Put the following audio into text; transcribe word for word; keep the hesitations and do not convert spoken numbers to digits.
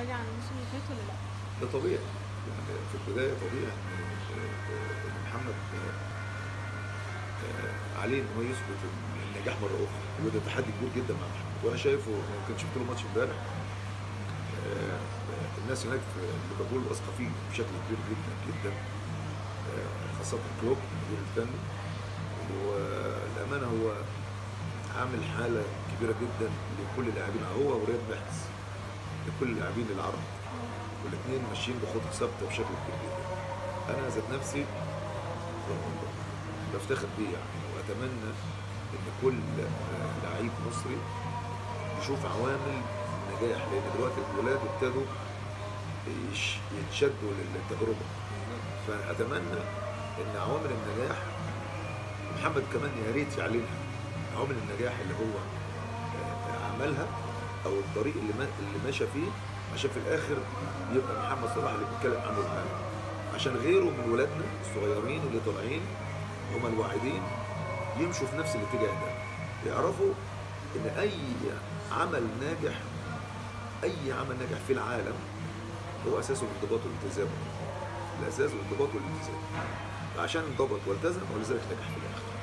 راجع عن الموسم اللي فات ولا لا؟ ده طبيعي، يعني في البدايه طبيعي ان إن محمد آه، عليه ان هو يثبت النجاح مره اخرى، وده تحدي كبير جدا مع محمد. وانا شايفه، يمكن شفت له ماتش امبارح، آه، الناس هناك في ليفربول واثقه فيه بشكل كبير جدا جدا، آه، خاصه كلوب المدير الفني. والامانه هو عامل حاله كبيره جدا لكل اللاعبين، هو ورياض محرز، لكل اللاعبين العرب، والاثنين ماشيين بخطى ثابته بشكل كبير جدا. انا ذات نفسي بفتخر بيه يعني، واتمنى ان كل آه، لعيب مصري يشوف عوامل نجاح، لان دلوقتي الولاد ابتدوا يش- يتشدوا للتجربه. فاتمنى ان عوامل النجاح، محمد كمان يا ريت يعلنها، عوامل النجاح اللي هو آه، عملها، او الطريق اللي ما اللي ماشى فيه، عشان في الاخر يبقى محمد صلاح اللي بيتكلم عنه العالم، عشان غيره من ولادنا الصغيرين اللي طالعين هم الواعدين يمشوا في نفس الاتجاه ده، يعرفوا ان اي عمل ناجح، اي عمل ناجح في العالم هو اساسه الانضباط والالتزام. الاساس الانضباط والالتزام، فعشان انضبط والتزم ولذلك نجح في الاخر.